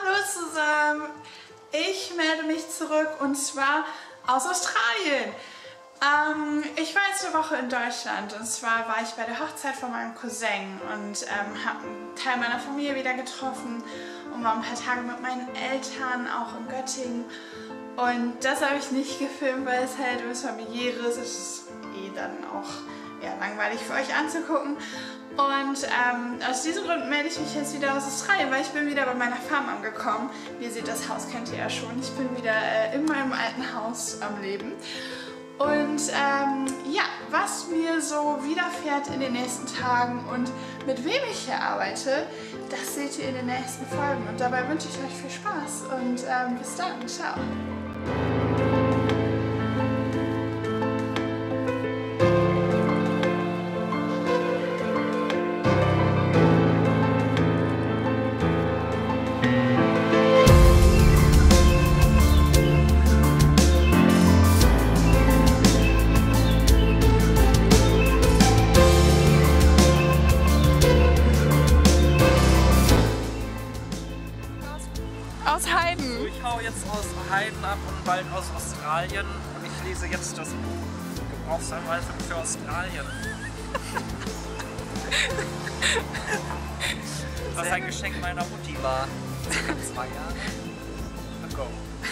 Hallo zusammen! Ich melde mich zurück und zwar aus Australien. Ich war jetzt eine Woche in Deutschland und zwar war ich bei der Hochzeit von meinem Cousin und habe einen Teil meiner Familie wieder getroffen und war ein paar Tage mit meinen Eltern auch in Göttingen. Und das habe ich nicht gefilmt, weil es halt was Familiäres ist, dann auch langweilig für euch anzugucken. Und aus diesem Grund melde ich mich jetzt wieder aus Australien, weil ich bin wieder bei meiner Farm angekommen. Wie ihr seht, das Haus kennt ihr ja schon. Ich bin wieder in meinem alten Haus am Leben. Und was mir so widerfährt in den nächsten Tagen und mit wem ich hier arbeite, das seht ihr in den nächsten Folgen. Und dabei wünsche ich euch viel Spaß und bis dann. Ciao. Aus Heiden. So, ich hau jetzt aus Heiden ab und bald aus Australien und ich lese jetzt das Buch Gebrauchsanweisung für Australien. Was ein Geschenk meiner Mutti war. 2 Jahre ago.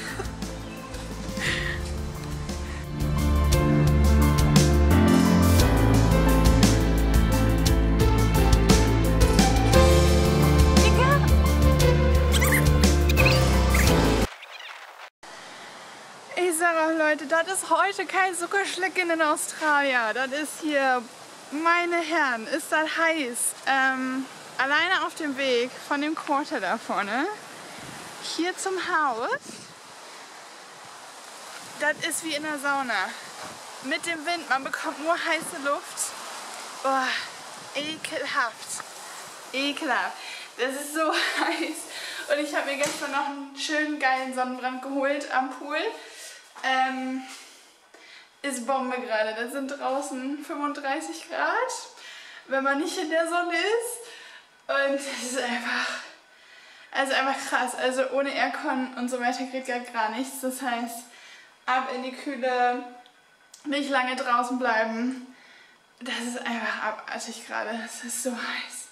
Ich sage auch Leute, das ist heute kein Zuckerschlecken in Australien. Das ist hier, meine Herren, ist das heiß. Alleine auf dem Weg von dem Quarter da vorne, hier zum Haus, das ist wie in der Sauna. Mit dem Wind, man bekommt nur heiße Luft. Boah, ekelhaft. Ekelhaft. Das ist so heiß. Und ich habe mir gestern noch einen schönen geilen Sonnenbrand geholt am Pool. Ist Bombe gerade. Das sind draußen 35 Grad, wenn man nicht in der Sonne ist. Und das ist einfach krass. Also ohne Aircon und so weiter geht gar nichts. Das heißt, ab in die Kühle, nicht lange draußen bleiben. Das ist einfach abartig gerade. Es ist so heiß.